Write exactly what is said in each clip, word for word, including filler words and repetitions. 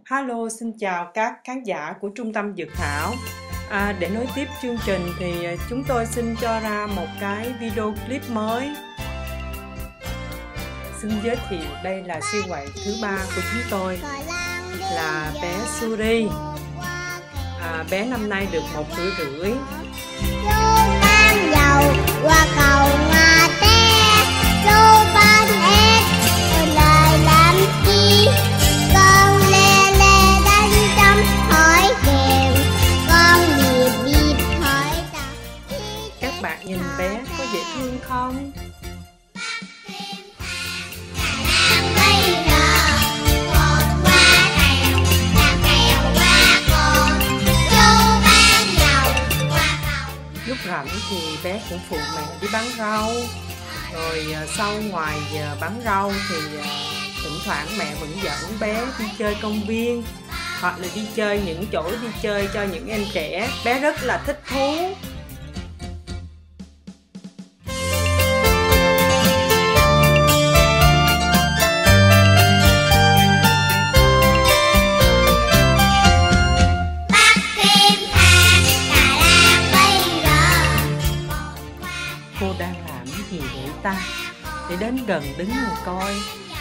Hello, xin chào các khán giả của Trung tâm Dược Thảo. À, để nối tiếp chương trình thì chúng tôi xin cho ra một cái video clip mới. Xin giới thiệu đây là siêu quậy thứ ba của chúng tôi, là bé Suri. À, bé năm nay được một tuổi rưỡi. Bạn nhìn bé có dễ thương không? Lúc rảnh thì bé cũng phụ mẹ đi bán rau. Rồi sau ngoài giờ bán rau thì thỉnh thoảng mẹ vẫn dẫn bé đi chơi công viên, hoặc là đi chơi những chỗ đi chơi cho những em trẻ. Bé rất là thích thú. Cô đang làm cái gì vậy ta? Để đến gần đứng rồi coi.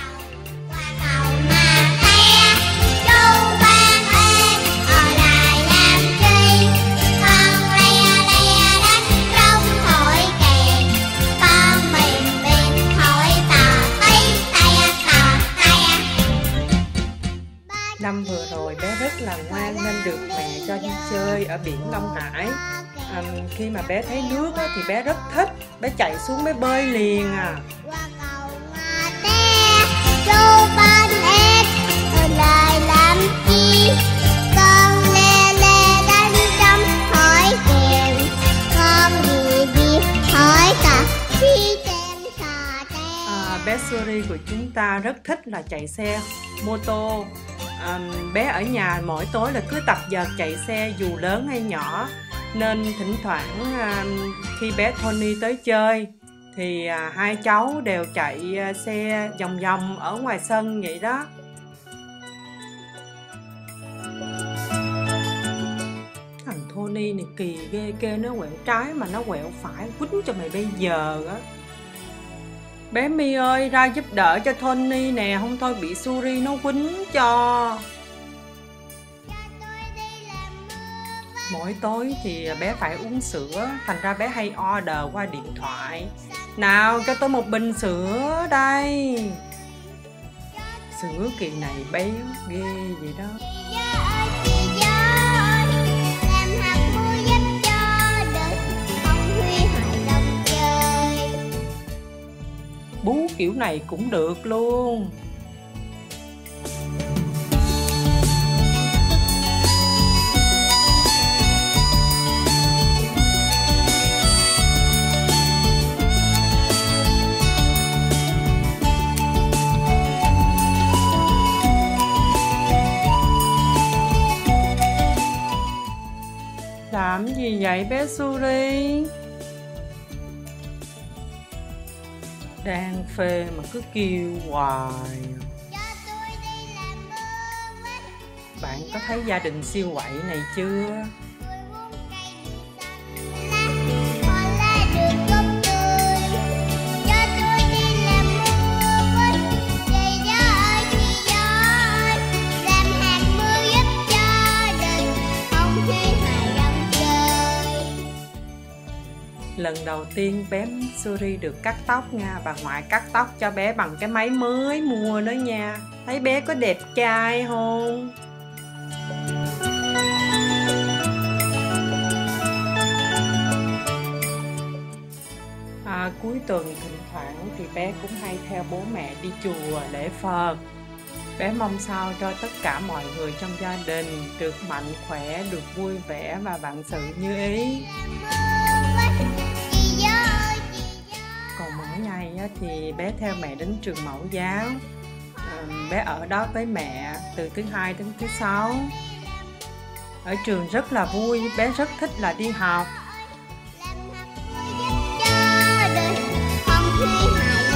Năm vừa rồi bé rất là ngoan nên được mẹ cho đi chơi ở biển Long Hải. À, khi mà bé thấy nước á, thì bé rất thích, bé chạy xuống bé bơi liền à. À, bé Suri của chúng ta rất thích là chạy xe mô tô. À, bé ở nhà mỗi tối là cứ tập dượt chạy xe dù lớn hay nhỏ. Nên thỉnh thoảng à, khi bé Tony tới chơi thì à, hai cháu đều chạy à, xe vòng vòng ở ngoài sân vậy đó. Thằng Tony này kỳ ghê, kê nó quẹo trái mà nó quẹo phải, quýnh cho mày bây giờ á. Bé My ơi, ra giúp đỡ cho Tony nè, không thôi bị Suri nó quýnh cho. Mỗi tối thì bé phải uống sữa, thành ra bé hay order qua điện thoại. Nào, cho tôi một bình sữa đây. Sữa kỳ này béo ghê vậy đó. Bú kiểu này cũng được luôn. Làm gì vậy bé Suri? Đang phê mà cứ kêu hoài. Bạn có thấy gia đình siêu quậy này chưa? Lần đầu tiên bé Suri được cắt tóc nha. Bà ngoại cắt tóc cho bé bằng cái máy mới mua đó nha. Thấy bé có đẹp trai không? À, cuối tuần thỉnh thoảng thì bé cũng hay theo bố mẹ đi chùa lễ Phật. Bé mong sao cho tất cả mọi người trong gia đình được mạnh khỏe, được vui vẻ và vạn sự như ý. Còn mỗi ngày thì bé theo mẹ đến trường mẫu giáo. À, bé ở đó với mẹ từ thứ hai đến thứ sáu. Ở trường rất là vui, bé rất thích là đi học.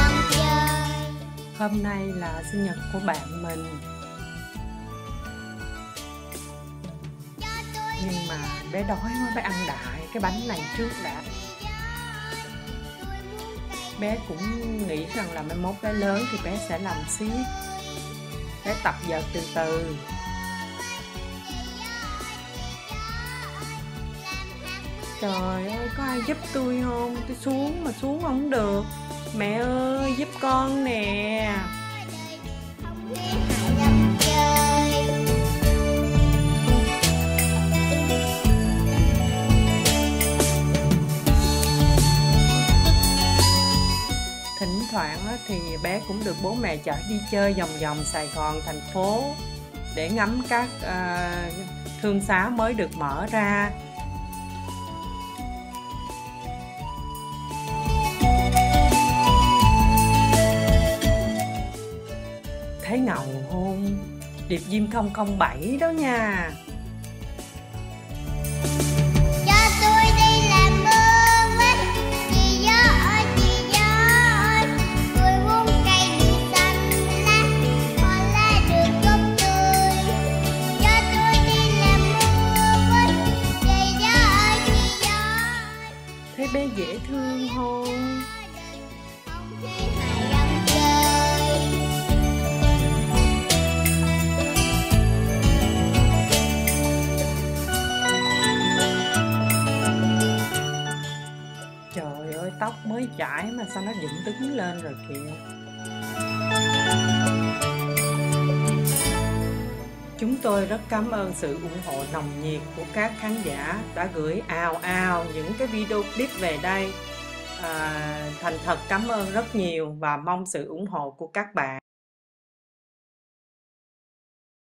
Hôm nay là sinh nhật của bạn mình. Nhưng mà bé đói quá, bé ăn đại cái bánh này trước đã. Bé cũng nghĩ rằng là mai mốt bé lớn thì bé sẽ làm xiếc. Bé tập vợt từ từ. Trời ơi, có ai giúp tôi không? Tôi xuống mà xuống không được. Mẹ ơi, giúp con nè. Thỉnh thoảng thì bé cũng được bố mẹ chở đi chơi vòng vòng Sài Gòn thành phố để ngắm các uh, thương xá mới được mở ra. Thấy ngầu không? Điệp Diêm không không bảy đó nha. Thấy bé dễ thương không? Trời ơi, tóc mới chải mà sao nó dựng đứng lên rồi kìa. Chúng tôi rất cảm ơn sự ủng hộ nồng nhiệt của các khán giả đã gửi ào ào những cái video clip về đây. À, thành thật cảm ơn rất nhiều và mong sự ủng hộ của các bạn.